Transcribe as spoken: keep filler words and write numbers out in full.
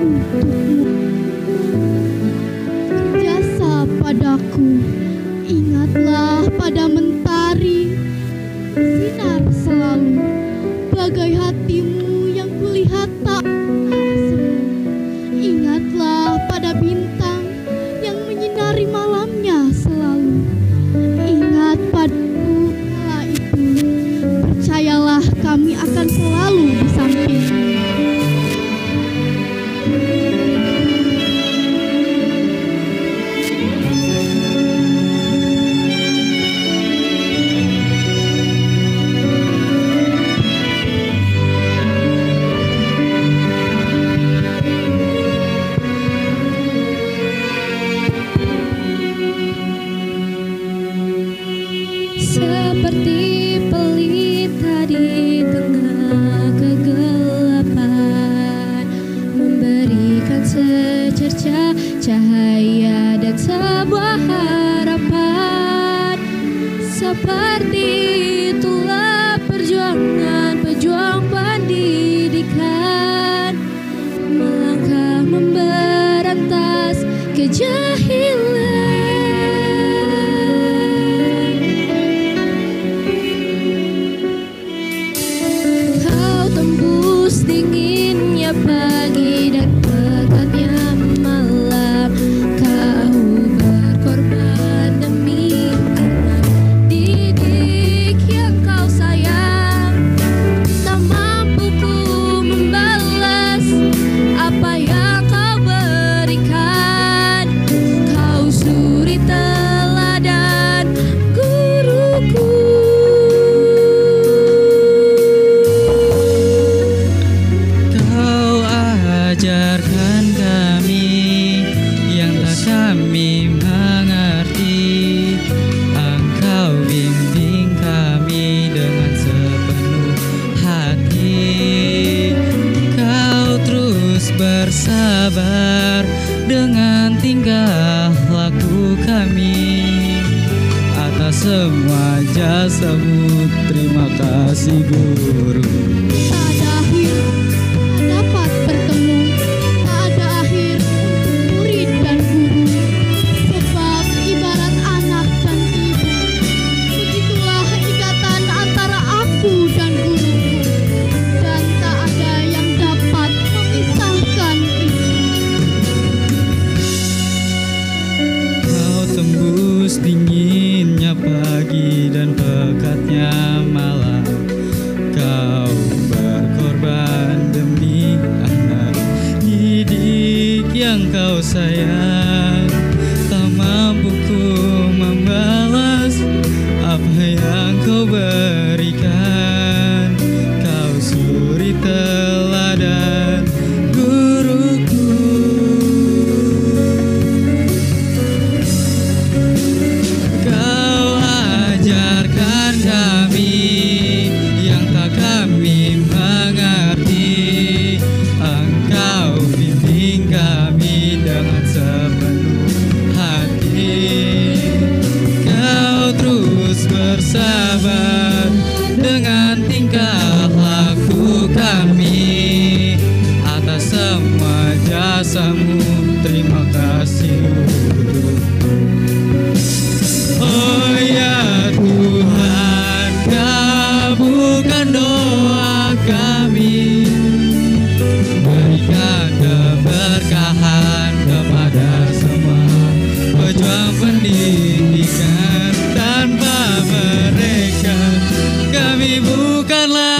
untukmu. Jasa padaku, ingatlah pada mentari, sinar selalu, bagai hatimu yang kulihat tak pernah semu. Ingatlah pada bintang yang menyinari malamnya selalu. Ingat padaku kala itu, percayalah kami akan selalu di sampingmu. Seperti pelita di tengah kegelapan, memberikan secercah cahaya dan sebuah harapan. Seperti itulah perjuangan pejuang pendidikan, melangkah memberantas kejahilan. Tembus dinginnya pagi dan pekatnya malam, kau berkorban demi anak didik yang kau sayang. Tak mampu ku membalas apa yang kau berikan. Kau suri teladan guruku. Ajarkan kami yang tak kami mengerti, Engkau bimbing kami dengan sepenuh hati. Kau terus bersabar dengan tingkah laku kami. Atas semua jasamu, terima kasih guru. Tak ada akhir dapat bertemu, tak ada akhir untuk murid dan guru. Sebab ibarat anak dan ibu, begitulah ikatan antara aku dan guruku, dan tak ada yang dapat memisahkan itu. Kau tembus dinginnya pagi dan pekatnya malam, kau berkorban demi anak didik yang kau sayang. Tak mampu ku membalas apa yang kau berikan. Kau suri teladan guruku. Kau ajarkan kami yang tak kami mengerti, Engkau bimbing kami dengan sepenuh hati. Kau terus bersabar dengan tingkah laku kami. Atas semua jasamu, terima kasih guru. Oh ya Tuhan, kabulkan doa kami. Berikan keberkahan kepada semua pejuang pendidikan. Tanpa mereka kami bukanlah